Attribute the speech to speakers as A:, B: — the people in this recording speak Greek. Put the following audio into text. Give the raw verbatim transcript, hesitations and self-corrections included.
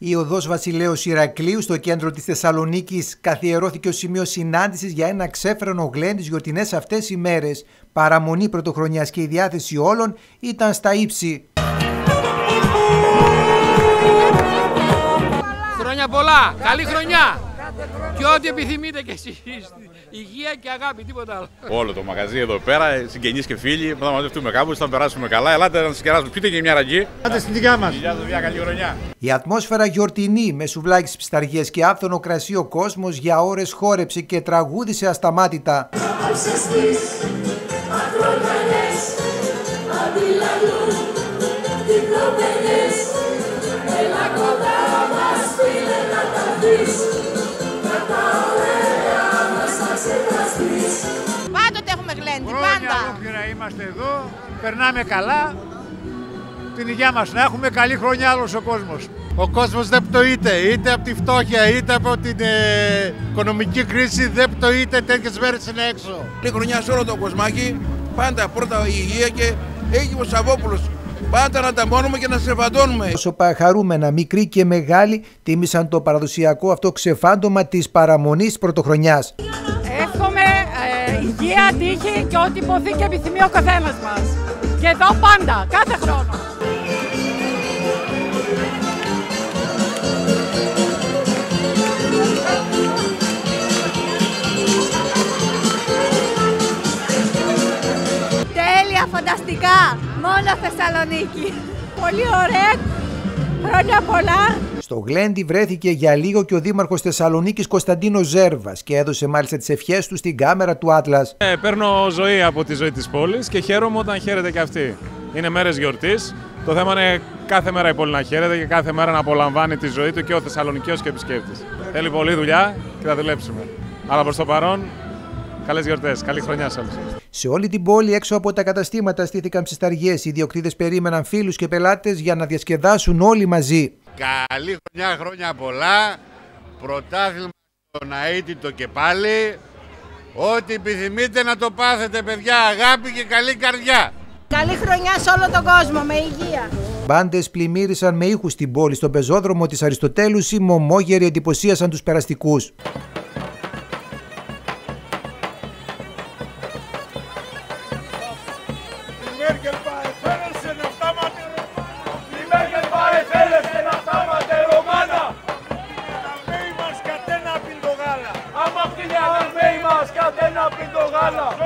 A: Η οδός Βασιλέως Ηρακλείου στο κέντρο της Θεσσαλονίκης καθιερώθηκε ως σημείο συνάντησης για ένα ξέφρενο γλέντι τις γιορτινές αυτές ημέρες. Παραμονή πρωτοχρονιάς και η διάθεση όλων ήταν στα ύψη.
B: Χρόνια πολλά, καλή χρονιά και ό,τι επιθυμείτε κι εσείς. Υγεία και αγάπη, τίποτα άλλο.
C: Όλο το μαγαζί εδώ πέρα, συγγενείς και φίλοι, θα μαζευτούμε κάπου, θα περάσουμε καλά. Ελάτε να συγκεράσουμε, πείτε και μια ραγκή.
D: Άντε στην δικιά μας.
C: Γεια σας, καλή χρονιά.
A: Η ατμόσφαιρα γιορτινή με σουβλάκι στις ψηταργίες και άφθονο κρασί, ο κόσμος για ώρες χόρεψε και τραγούδισε ασταμάτητα.
E: Πάντοτε έχουμε γλέντι, πάντα.
D: Χρόνια ολόκληρα είμαστε εδώ, περνάμε καλά. Την υγεία μας να έχουμε, καλή χρονιά όλος ο κόσμος.
F: Ο κόσμος δεν πτωείται, είτε από τη φτώχεια, είτε από την ε, οικονομική κρίση, δεν πτωείται, τέτοιες μέρες είναι έξω.
G: Καλή χρονιά σε όλο το κοσμάκι, πάντα πρώτα η υγεία και έχει ο Σαββόπουλος. Πάντα να τα μόνουμε και να σεβαντώνουμε.
A: Πρόσωπα χαρούμενα, μικροί και μεγάλοι, τίμησαν το παραδοσιακό αυτό ξεφάντωμα της παραμονής πρωτοχρονιάς.
H: Εύχομαι ε, υγεία, τύχη και ό,τι υποθεί και επιθυμεί ο καθένας μας. Και εδώ πάντα, κάθε χρόνο.
E: Τέλεια, φανταστικά. Μόνο Θεσσαλονίκη. Πολύ ωραία. Χρόνια πολλά.
A: Στο γλέντι βρέθηκε για λίγο και ο δήμαρχος Θεσσαλονίκης Κωνσταντίνος Ζέρβας και έδωσε μάλιστα τις ευχές του στην κάμερα του Άτλας.
I: Ε, παίρνω ζωή από τη ζωή της πόλης και χαίρομαι όταν χαίρεται και αυτή. Είναι μέρες γιορτής. Το θέμα είναι κάθε μέρα η πόλη να χαίρεται και κάθε μέρα να απολαμβάνει τη ζωή του και ο Θεσσαλονικιός και επισκέπτης. Θέλει πολλή δουλειά και θα δουλέψουμε. Αλλά προς το παρόν, καλές γιορτές, καλή χρονιά σε όλους.
A: Σε όλη την πόλη έξω από τα καταστήματα στήθηκαν ψισταργίες. Οι ιδιοκτήτες περίμεναν φίλους και πελάτες για να διασκεδάσουν όλοι μαζί.
F: Καλή χρονιά, χρόνια πολλά, πρωτάθλημα στον αίτητο και πάλι. Ό,τι επιθυμείτε να το πάθετε παιδιά, αγάπη και καλή καρδιά.
E: Καλή χρονιά σε όλο τον κόσμο, με υγεία.
A: Μπάντες πλημμύρισαν με ήχους στην πόλη. Στον πεζόδρομο της Αριστοτέλους οι μωμόγεροι εντυπωσίασαν τους περαστικούς.